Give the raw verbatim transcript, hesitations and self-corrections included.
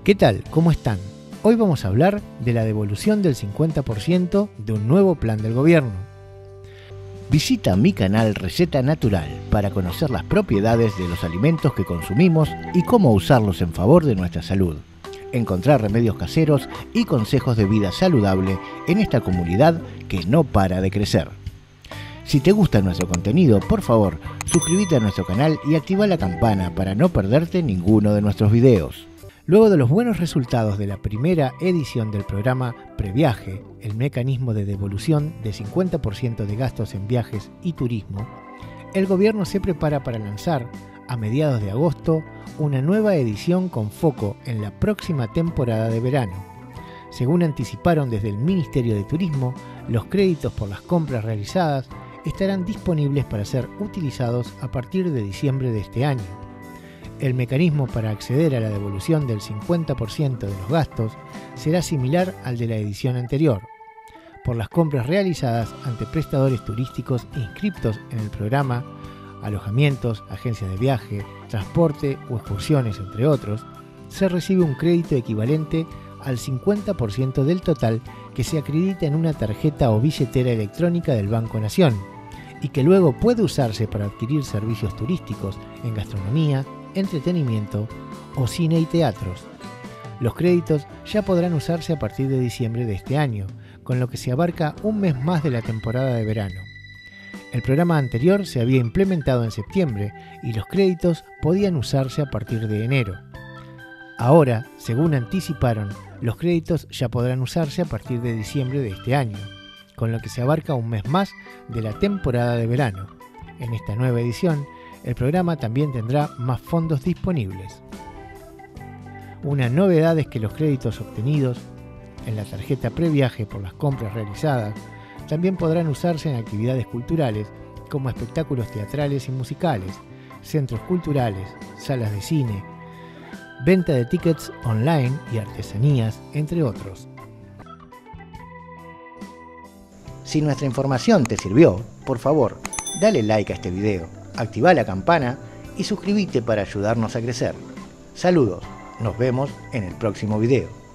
¿Qué tal? ¿Cómo están? Hoy vamos a hablar de la devolución del cincuenta por ciento de un nuevo plan del gobierno. Visita mi canal Receta Natural para conocer las propiedades de los alimentos que consumimos y cómo usarlos en favor de nuestra salud. Encontrar remedios caseros y consejos de vida saludable en esta comunidad que no para de crecer. Si te gusta nuestro contenido, por favor, suscríbete a nuestro canal y activa la campana para no perderte ninguno de nuestros videos. Luego de los buenos resultados de la primera edición del programa Previaje, el mecanismo de devolución de cincuenta por ciento de gastos en viajes y turismo, el gobierno se prepara para lanzar, a mediados de agosto, una nueva edición con foco en la próxima temporada de verano. Según anticiparon desde el Ministerio de Turismo, los créditos por las compras realizadas estarán disponibles para ser utilizados a partir de diciembre de este año. El mecanismo para acceder a la devolución del cincuenta por ciento de los gastos será similar al de la edición anterior. Por las compras realizadas ante prestadores turísticos inscriptos en el programa, alojamientos, agencias de viaje, transporte o excursiones, entre otros, se recibe un crédito equivalente al cincuenta por ciento del total que se acredita en una tarjeta o billetera electrónica del Banco Nación y que luego puede usarse para adquirir servicios turísticos en gastronomía, entretenimiento o cine y teatros. Los créditos ya podrán usarse a partir de diciembre de este año, con lo que se abarca un mes más de la temporada de verano. El programa anterior se había implementado en septiembre y los créditos podían usarse a partir de enero. Ahora, según anticiparon, los créditos ya podrán usarse a partir de diciembre de este año, con lo que se abarca un mes más de la temporada de verano. En esta nueva edición, el programa también tendrá más fondos disponibles. Una novedad es que los créditos obtenidos en la tarjeta Previaje por las compras realizadas también podrán usarse en actividades culturales como espectáculos teatrales y musicales, centros culturales, salas de cine, venta de tickets online y artesanías, entre otros. Si nuestra información te sirvió, por favor, dale like a este video, activa la campana y suscríbete para ayudarnos a crecer. Saludos, nos vemos en el próximo video.